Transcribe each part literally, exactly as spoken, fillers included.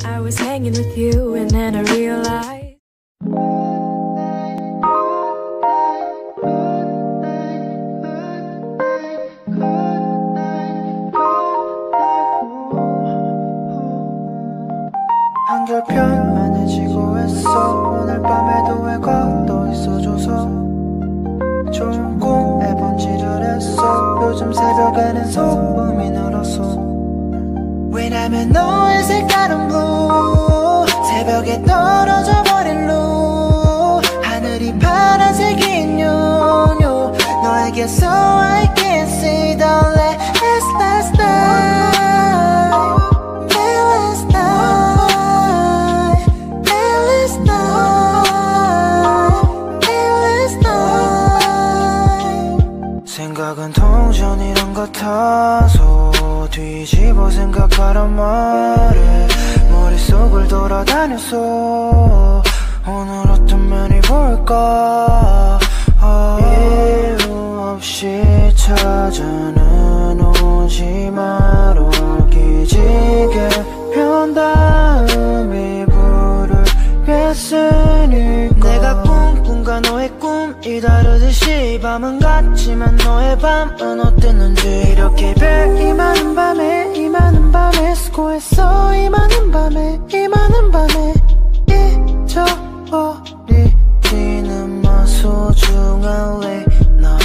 I was hanging with you and then I realized 한결편안해 지고했어. 오늘 밤에도 왜 걷어 있어줘서 좋은 꿈에 번지를 했어. 요즘 새벽에는 소음이 늘었어. 왜냐면 너의 색깔은 blue. 새벽에 떨어져 버린 blue. 하늘이 파란색인 요요. 너에게서 I can see the last last night. 생각은 동전이란 같아서 뒤집어 생각하란 말에 머릿속을 돌아다녔어. 오늘 어떤 면이 볼까. 아, 이유 없이 찾아는 오지 마라. 기지개 편 다음 이불을 뺐으니까. 내가 꿈꾼과 너의 꿈이 다르듯이 밤은 같지만 너의 밤은 어땠는지. 이렇게 별 이 많은 밤에 이 많은 밤에 수고했어. 이 많은 밤에 이 많은 밤에 잊어버리지는 마. 소중한 나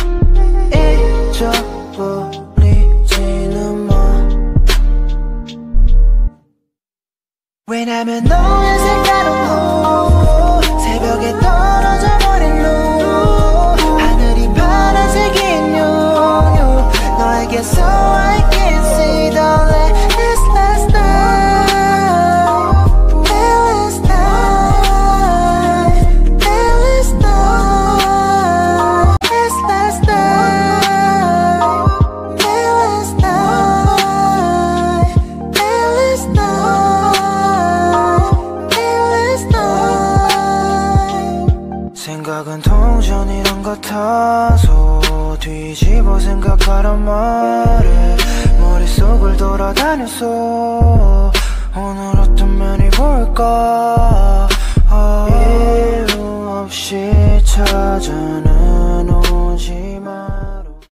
잊어버리지는 마. 왜냐면 너의 색깔은 blue. 새벽에 떨어져 버린 blue. 하늘이 파란색인 요요. 너에게서 I can see the last last night. Last night. Last night. Last last night. Last night. Last night. 생각은 동전이란 같아서 뒤집어 생각하란 말에 머릿속을 돌아다녔어. 오늘 어떤 면이 볼까. 아, 이유 없이 찾아는